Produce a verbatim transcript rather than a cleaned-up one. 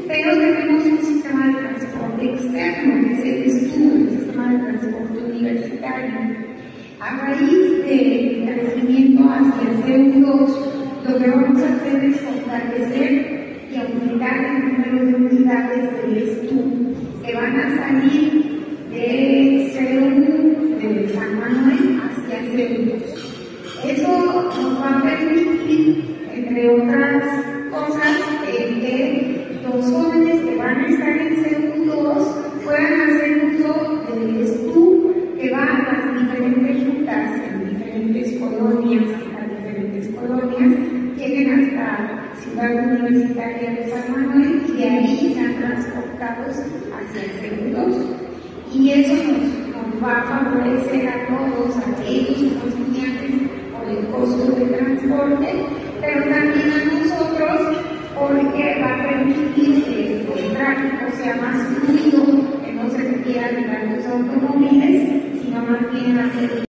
pero tenemos un sistema de transporte externo, que es el estudio, el sistema de transporte universitario. A raíz del crecimiento hacia el C U dos, lo que vamos a hacer es fortalecer y aumentar el número de unidades del estudio que van a salir de C U de San Manuel hacia C U dos. Eso nos va a permitir, entre otras cosas, eh, que los jóvenes que van a estar en C U dos puedan hacer uso del S T U que va a las diferentes rutas en diferentes colonias, a diferentes colonias, lleguen hasta Ciudad Universitaria de San Manuel y de ahí sean transportados hacia el C U dos. Y eso nos, nos va a favorecer a todos aquellos estudiantes por el costo de transporte, pero también a nosotros porque va a permitir que el tráfico sea más fluido, que no se requieran de tantos automóviles, sino más bien hacer